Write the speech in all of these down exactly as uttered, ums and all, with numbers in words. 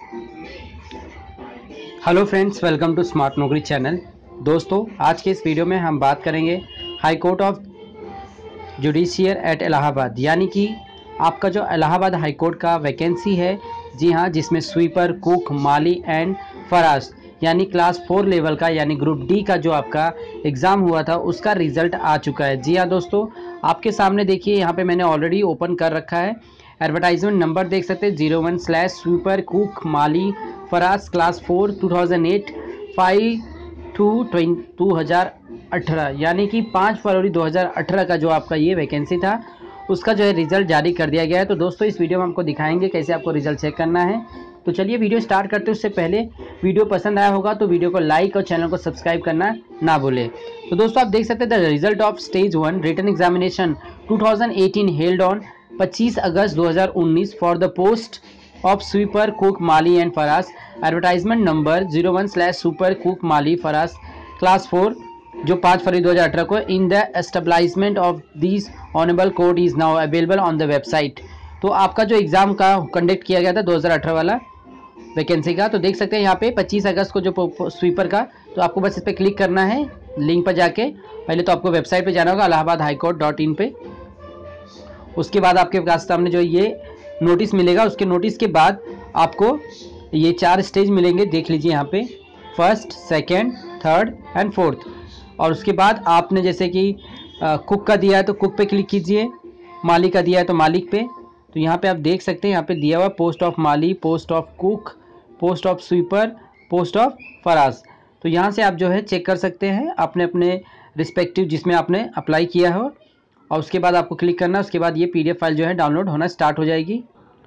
Hello friends, welcome to smart Naukri channel. दोस्तों, आज के इस वीडियो में हम बात करेंगे high court of judicature at Allahabad, यानी कि आपका जो इलाहाबाद हाई कोर्ट का वैकेंसी है, जी हाँ, जिसमें स्वीपर, कुक, माली एंड फराश यानी क्लास फोर लेवल का यानी ग्रुप डी का जो आपका एग्ज़ाम हुआ था उसका रिज़ल्ट आ चुका है। जी हाँ दोस्तों, आपके सामने देखिए, यहाँ पे मैंने ऑलरेडी ओपन कर रखा है। एडवर्टाइजमेंट नंबर देख सकते हैं zero one slash sweeper cook माली फराश class four two thousand eight five two two हज़ार अठारह यानी कि पाँच फरवरी दो हज़ार अठारह का जो आपका ये वैकेंसी था उसका जो है रिज़ल्ट जारी कर दिया गया है। तो दोस्तों, इस वीडियो में हमको दिखाएंगे कैसे आपको रिज़ल्ट चेक करना है। तो चलिए वीडियो स्टार्ट करते हैं। उससे पहले वीडियो पसंद आया होगा तो वीडियो को लाइक और चैनल को सब्सक्राइब करना ना भूलें। तो दोस्तों, आप देख सकते हैं the result of stage one written examination two thousand eighteen held on पच्चीस अगस्त दो हज़ार उन्नीस for the post of sweeper cook माली एंड फराश। Advertisement number zero one slash super cook माली फराश क्लास फोर जो पाँच फरवरी दो हज़ार अठारह को in the establishment of this honourable court is now available on the website. तो आपका जो एग्ज़ाम का कंडक्ट किया गया था दो हज़ार अठारह वाला वैकेंसी का, तो देख सकते हैं यहाँ पे पच्चीस अगस्त को जो स्वीपर का, तो आपको बस इस पर क्लिक करना है लिंक पर जाके। पहले तो आपको वेबसाइट पे जाना होगा Allahabad high court dot in पे। उसके बाद आपके पास सामने जो ये नोटिस मिलेगा, उसके नोटिस के बाद आपको ये चार स्टेज मिलेंगे, देख लीजिए यहाँ पे, first, second, third and fourth. और उसके बाद आपने जैसे कि कुक का दिया है तो कुक पे क्लिक कीजिए, मालिक का दिया है तो मालिक पे। तो यहाँ पे आप देख सकते हैं यहाँ पे दिया हुआ पोस्ट ऑफ माली, post of cook, post of sweeper, post of फराश। तो यहाँ से आप जो है चेक कर सकते हैं अपने अपने रिस्पेक्टिव जिसमें आपने अप्लाई किया हो, और उसके बाद आपको क्लिक करना है। उसके बाद ये पीडीएफ फाइल जो है डाउनलोड होना स्टार्ट हो जाएगी।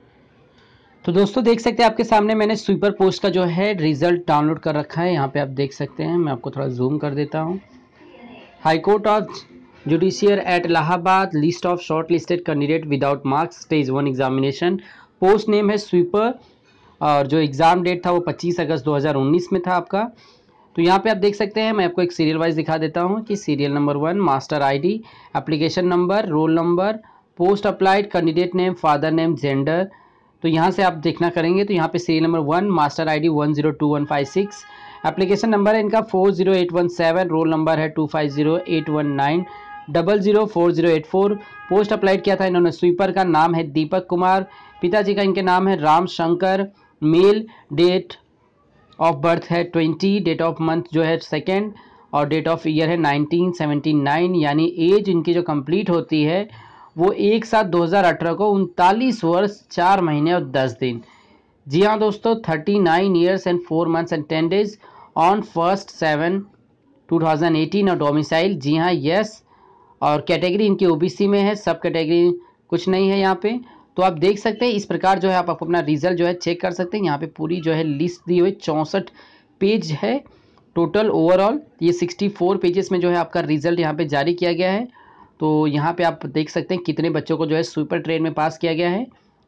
तो दोस्तों, देख सकते हैं आपके सामने मैंने स्वीपर पोस्ट का जो है रिजल्ट डाउनलोड कर रखा है। यहाँ पे आप देख सकते हैं, मैं आपको थोड़ा जूम कर देता हूँ। High court of judicature at Allahabad, list of shortlisted candidate without marks, stage one examination, post name है स्वीपर, और जो एग्ज़ाम डेट था वो पच्चीस अगस्त दो हज़ार उन्नीस में था आपका। तो यहाँ पे आप देख सकते हैं, मैं आपको एक सीरियल वाइज दिखा देता हूँ कि serial number one, master ID, application number, roll number, post applied, candidate name, father name, gender. तो यहाँ से आप देखना करेंगे तो यहाँ पे serial number one, master ID one zero two one five six, application number है इनका four zero eight one seven, roll number है two five zero eight one nine double zero four zero eight four. Post applied किया था इन्होंने sweeper का, नाम है दीपक कुमार, पिताजी का इनके नाम है Ram Shankar, male, date of birth है ट्वेंटी, डेट ऑफ मंथ जो है सेकेंड, और डेट ऑफ ईयर है नाइनटीन सेवेंटी नाइन, यानी एज इनकी जो कंप्लीट होती है वो एक सात दो हज़ार अठारह को उनतालीस वर्ष चार महीने और दस दिन। जी हाँ दोस्तों, thirty nine years and four months and ten days on first seven two thousand eighteen, और डोमिसाइल, जी हाँ, यस। और कैटेगरी इनकी ओबीसी में है, सब कैटेगरी कुछ नहीं है यहाँ पे। तो आप देख सकते हैं इस प्रकार जो है आप अपना रिजल्ट जो है चेक कर सकते हैं। यहाँ पे पूरी जो है लिस्ट दी हुई चौंसठ पेज है टोटल ओवरऑल। ये सिक्सटी फोर पेजेस में जो है आपका रिजल्ट यहाँ पे जारी किया गया है। तो यहाँ पे आप देख सकते हैं कितने बच्चों को जो है स्वीपर ट्रेड में पास किया गया है।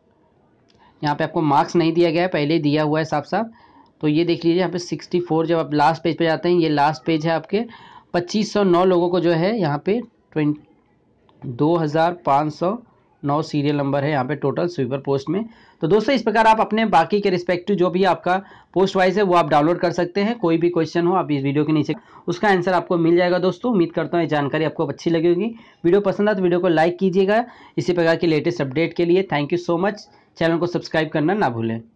यहाँ पे आपको मार्क्स नहीं दिया गया है, पहले दिया हुआ है साफ साफ। तो ये देख लीजिए यहाँ पे सिक्सटी फोर, जब आप लास्ट पेज पे जाते हैं, ये लास्ट पेज है आपके, पच्चीस सौ नौ लोगों को जो है यहाँ पे ट्वेंटी दो हज़ार पाँच सौ नौ सीरियल नंबर है यहाँ पे टोटल स्वीपर पोस्ट में। तो दोस्तों, इस प्रकार आप अपने बाकी के रिस्पेक्टिव जो भी आपका पोस्ट वाइज है वो आप डाउनलोड कर सकते हैं। कोई भी क्वेश्चन हो आप इस वीडियो के नीचे उसका आंसर आपको मिल जाएगा। दोस्तों, उम्मीद करता हूँ ये जानकारी आपको अच्छी लगी होगी। वीडियो पसंद आए तो वीडियो को लाइक कीजिएगा। इसी प्रकार की लेटेस्ट अपडेट के लिए thank you so much. Channel को सब्सक्राइब करना ना भूलें।